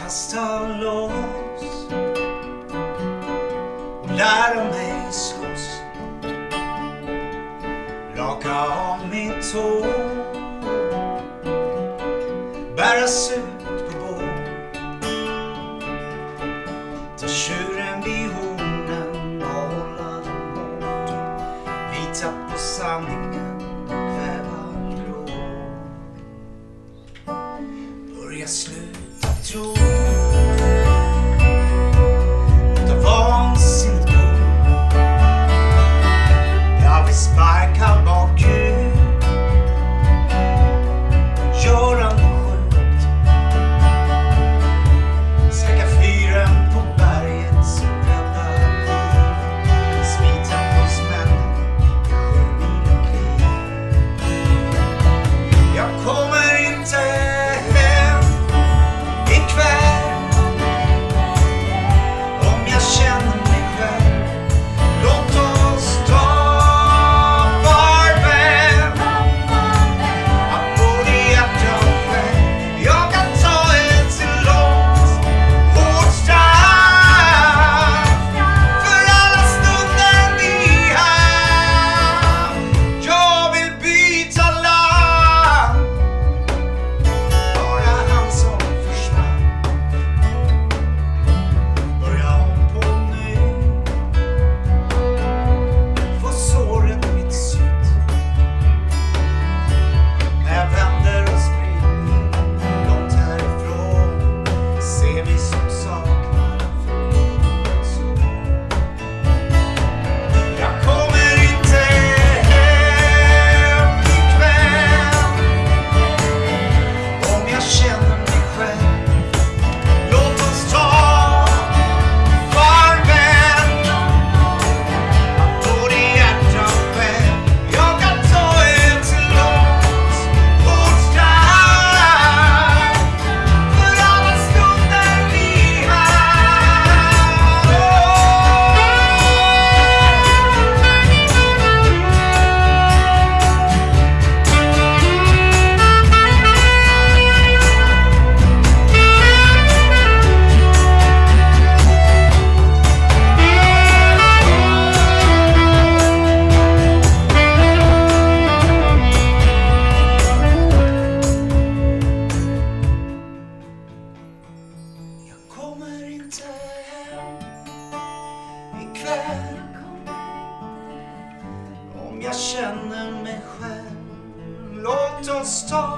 kasta loss och lära mig slåss, raka av mitt hår, bäras ut på båt, ta tjuren vid hornen och hålla dem hårt, lita på sanningen och kväva gråt, börja sluta tro, låta vansinnigt gå, jag vill sparka bakut, göra något sjukt, släcka fyren på berget som räddar liv, smita på smällen i 7 mil krig. Jag kommer inte hem ikväll om jag känner mig själv. Låt oss ta farväl av både hjärta och själ. Jag kan ta ett till långt hårt straff för alla stunder vi haft. Jag vill byta land, bara han som försvann. Börja om på nytt, få såret mitt sytt. När jag vänder och springer långt härifrån, ser vi som saknar förlåt. Jag kommer inte hem ikväll om jag känner mig själv. Låt oss ta farväl av både hjärta och själ. Jag kan ta ett till långt hårt straff för alla stunder vi haft. Jag kommer inte hem ikväll om jag känner mig själv. Låt oss ta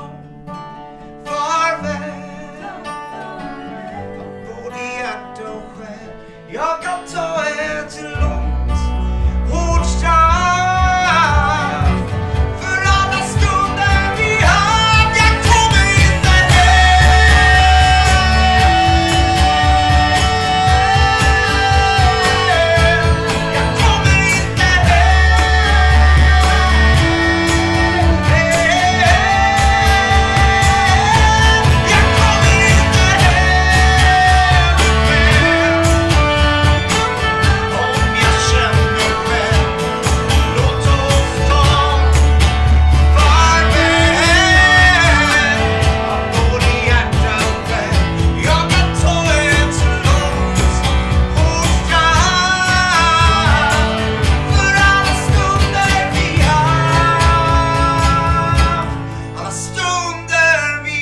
farväl av både hjärta och själ. Jag kan ta ett till långt hårt straff för alla stunder vi haft. Jag kommer inte hem. Jag kommer inte hem. Jag kommer inte hem om jag känner mig själv. Låt oss ta farväl av både hjärta och själ. Jag kan ta ett långt hårt straff för alla stunder vi haft. Alla stunder vi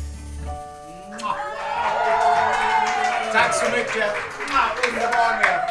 haft. Tack så mycket. Underbar.